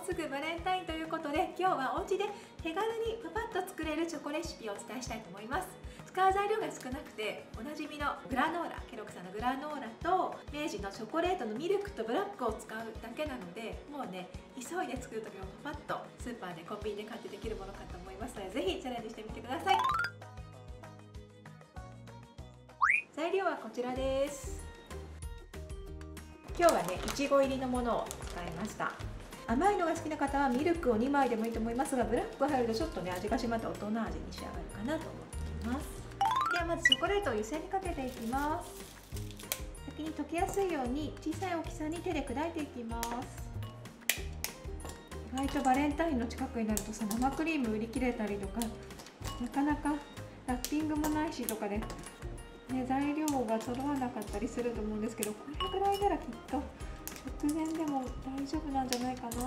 うすぐバレンタインということで、今日はお家で手軽にパパッと作れるチョコレシピをお伝えしたいと思います。使う材料が少なくておなじみのグラノーラ、ケロッグさんのグラノーラと明治のチョコレートのミルクとブラックを使うだけなので、もうね急いで作る時もパパッとスーパーでコンビニで買ってできるものかと思いますので、ぜひチャレンジしてみてください。材料はこちらです。今日はねいちご入りのものを使いました。甘いのが好きな方はミルクを2枚でもいいと思いますが、ブラックが入るとちょっとね味が締まった大人味に仕上がるかなと思っています。ではまずチョコレートを湯煎にかけていきます。先に溶けやすいように小さい大きさに手で砕いていきます。意外とバレンタインの近くになるとさ、生クリーム売り切れたりとか、なかなかラッピングもないしとかで、ね、材料が揃わなかったりすると思うんですけど、これぐらいならきっと直前でも大丈夫なんじゃないかな。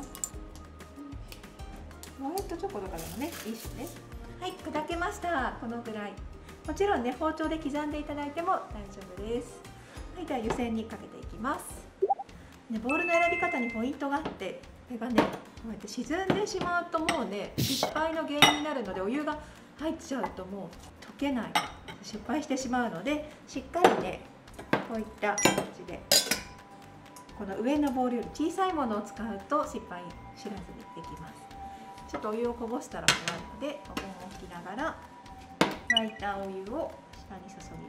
ホワイトチョコとかでもねいいしね。はい、砕けました。このぐらい。もちろんね包丁で刻んでいただいても大丈夫です。はい、では湯煎にかけていきます。ね、ボウルの選び方にポイントがあって、これがねこうやって沈んでしまうともうね失敗の原因になるので、お湯が入っちゃうともう溶けない、失敗してしまうので、しっかりねこういった感じでこの上のボウルより小さいものを使うと失敗知らずにできます。ちょっとお湯をこぼしたら怖いので、お盆を置きながら沸いたお湯を下に注ぎ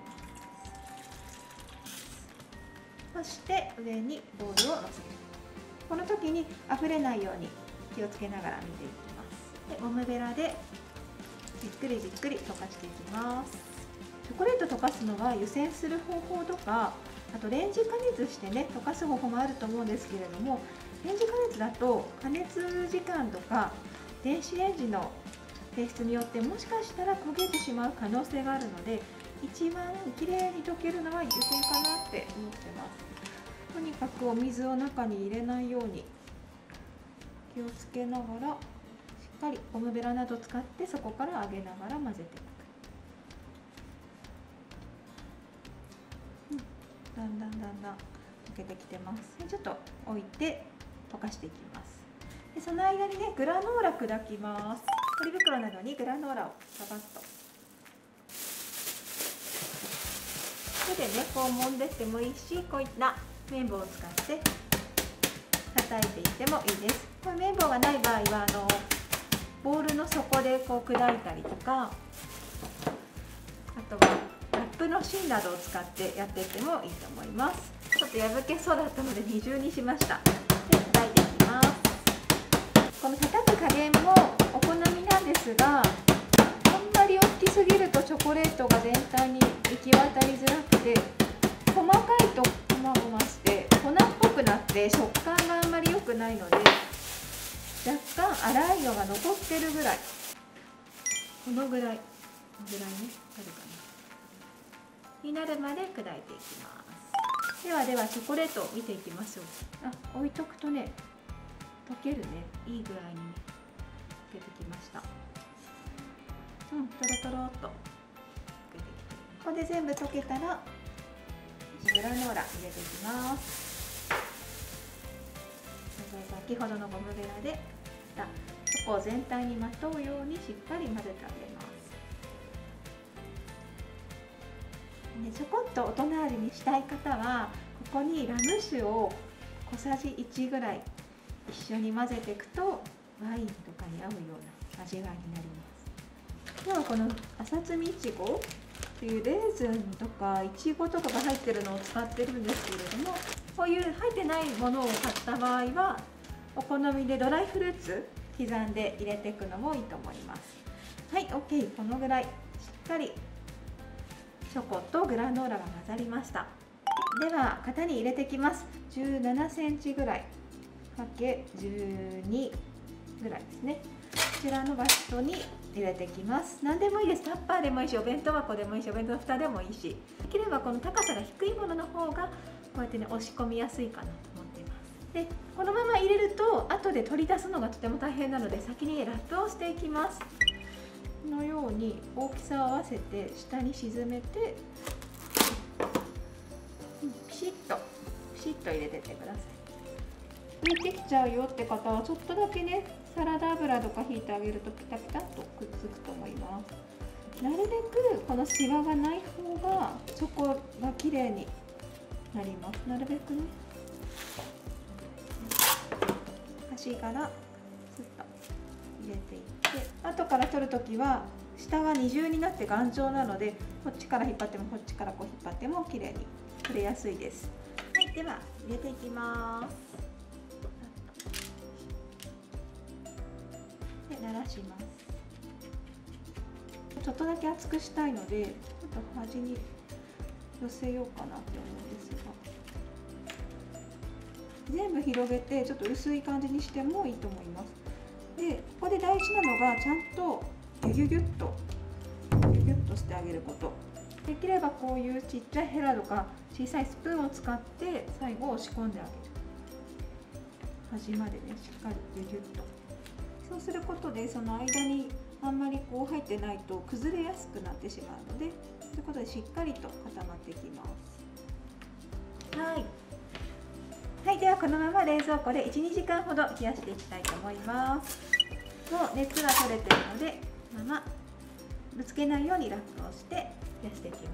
ます。そして上にボウルをのせる。この時に溢れないように気をつけながら煮ていきます。でゴムベラでじっくりじっくり溶かしていきます。チョコレート溶かすのは湯煎する方法とか、あとレンジ加熱してね溶かす方法もあると思うんですけれども、レンジ加熱だと加熱時間とか電子レンジの性質によってもしかしたら焦げてしまう可能性があるので、一番きれいに溶けるのは湯煎かなって思ってます。とにかくお水を中に入れないように気をつけながら、しっかりゴムベラなど使ってそこから上げながら混ぜていく。だんだん溶けてきてます。ちょっと置いて溶かしていきます。でその間にねグラノーラ砕きます。ポリ袋などにグラノーラをパパッと手でねこう揉んでってもいいし、こういった綿棒を使って叩いていってもいいです。これ綿棒がない場合はボウルの底でこう砕いたりとか、あとはラップの芯などを使ってやっていってもいいと思います。ちょっと破けそうだったので二重にしました。で叩いていきます。この叩く加減もお好みなんですが、あんまり大きすぎるとチョコレートが全体に行き渡りづらくて、細かいとこまごまして粉っぽくなって食感があんまり良くないので、若干粗いのが残ってるぐらい、このぐらいねあるかなになるまで砕いていきます。ではチョコレートを見ていきましょう。置いとくとね溶けるね、いい具合にね溶けてきました。トロトロっと溶けてきて、ここで全部溶けたらグラノーラ入れていきます。先ほどのゴムベラでチョコを全体にまとうようにしっかり混ぜてあげます。ちょこっと大人味にしたい方はここにラム酒を小さじ1ぐらい一緒に混ぜていくとワインとかに合うような味わいになります。今日はこの朝摘みいちごっていうレーズンとかいちごとかが入ってるのを使ってるんですけれども、こういう入ってないものを買った場合はお好みでドライフルーツ刻んで入れていくのもいいと思います。はい、OK。 このぐらいしっかりチョコとグラノーラが混ざりました。では型に入れていきます。17センチぐらいかけ12ぐらいですね。こちらのバットに入れていきます。何でもいいです。タッパーでもいいし、お弁当箱でもいいし、お弁当の蓋でもいいし、できればこの高さが低いものの方がこうやってね押し込みやすいかなと思っています。でこのまま入れると後で取り出すのがとても大変なので、先にラップをしていきます。このように大きさを合わせて下に沈めてピシッと入れてってください。 浮いてきちゃうよって方はちょっとだけねサラダ油とか引いてあげるとピタピタっとくっつくと思います。なるべくこのシワがない方がチョコが綺麗になります。なるべくね端からスッと入れていって、後から取るときは下が二重になって頑丈なので、こっちから引っ張ってもこっちからこう引っ張っても綺麗に取れやすいです。はい、では入れていきます。で慣らします。ちょっとだけ厚くしたいのでちょっと端に寄せようかなって思うんですが、全部広げてちょっと薄い感じにしてもいいと思います。でここで大事なのがちゃんとギュギュッとしてあげること。できればこういうちっちゃいヘラとか小さいスプーンを使って最後押し込んであげる。端までねしっかりギュギュッと。そうすることでその間にあんまりこう入ってないと崩れやすくなってしまうので、ということでしっかりと固まっていきます。はい、ではこのまま冷蔵庫で 1,2 時間ほど冷やしていきたいと思います。もう熱が取れているので、このままぶつけないようにラップをして冷やしていきます。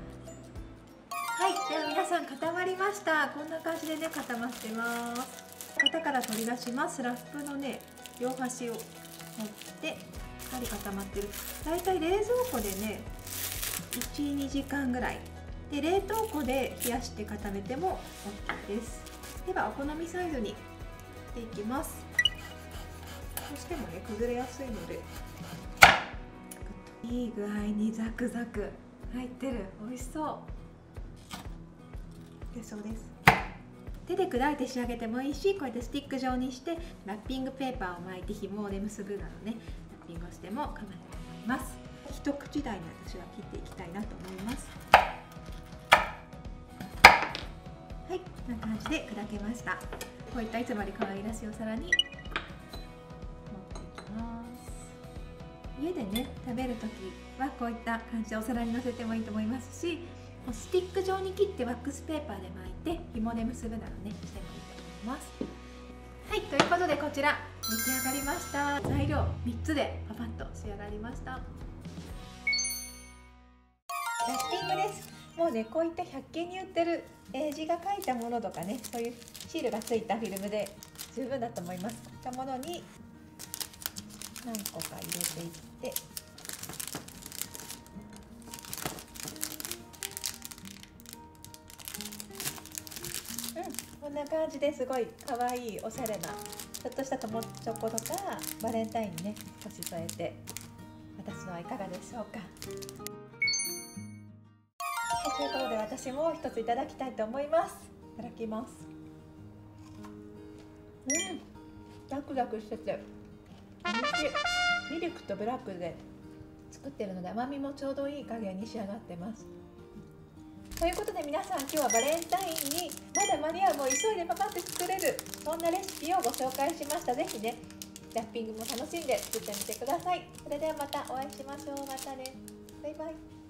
はい、では皆さん固まりました。こんな感じでね固まってます。型から取り出します。ラップのね両端を持ってしっかり固まってる。だいたい冷蔵庫でね 1,2 時間ぐらいで、冷凍庫で冷やして固めても OK です。ではお好みサイズにしていきます。どうしてもね崩れやすいので、いい具合にザクザク入ってる。美味しそう。でそうです。手で砕いて仕上げてもいいし、こうやってスティック状にしてラッピングペーパーを巻いて紐で結ぶなどね、ラッピングをしても構わないと思います。一口大に私は切っていきたいなと思います。はい、こんな感じで砕けました。こういったいつもより可愛らしいお皿に盛っていきます。家でね食べるときはこういった感じでお皿にのせてもいいと思いますし、スティック状に切ってワックスペーパーで巻いて紐で結ぶなどねしてもいいと思います。はい、ということでこちら出来上がりました。材料3つでパパッと仕上がりました。ラッピングです。もうねこういった100均に売ってる字が書いたものとかね、そういうシールがついたフィルムで十分だと思います。こういったものに何個か入れていって、こんな感じですごい可愛いおしゃれなちょっとした友チョコとかバレンタインにね少し添えて渡すのはいかがでしょうか。ということで私も一ついただきたいと思います。いただきます。ザクザクしてておいしい。ミルクとブラックで作ってるので甘みもちょうどいい加減に仕上がってます。ということで皆さん、今日はバレンタインにまだ間に合う、もう急いでパパって作れるそんなレシピをご紹介しました。ぜひねラッピングも楽しんで作ってみてください。それではまたお会いしましょう。またね。バイバイ。